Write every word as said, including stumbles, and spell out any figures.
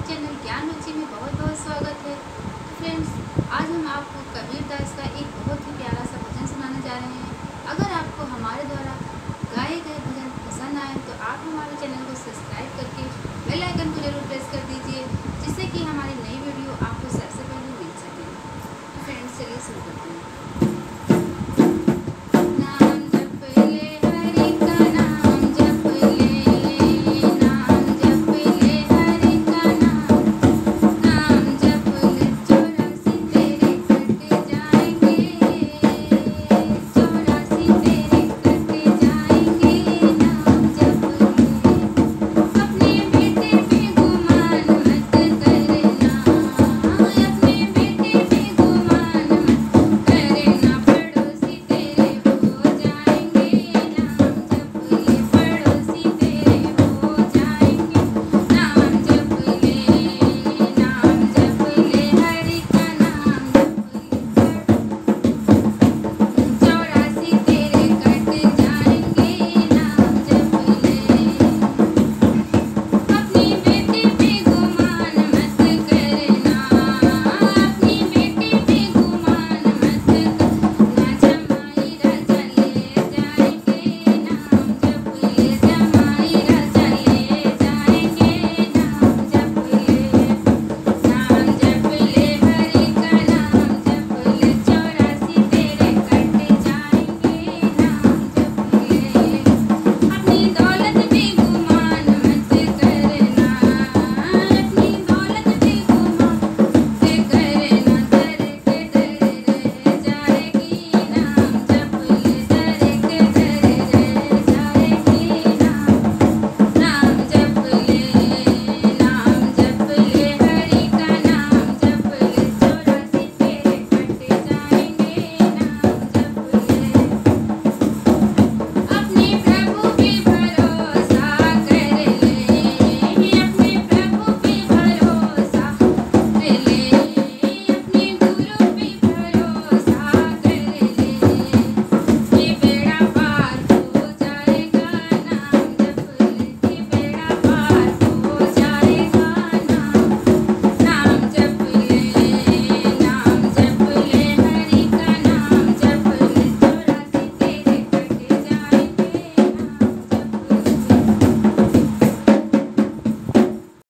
Channel ज्ञान रुचि में बहुत बहुत स्वागत है। तो फ्रेंड्स, आज हम आपको कबीर दास का एक बहुत ही प्यारा सा भजन सुनाने जा रहे हैं। अगर आपको हमारे द्वारा गाए गए भजन पसंद आए तो आप हमारे चैनल को सब्सक्राइब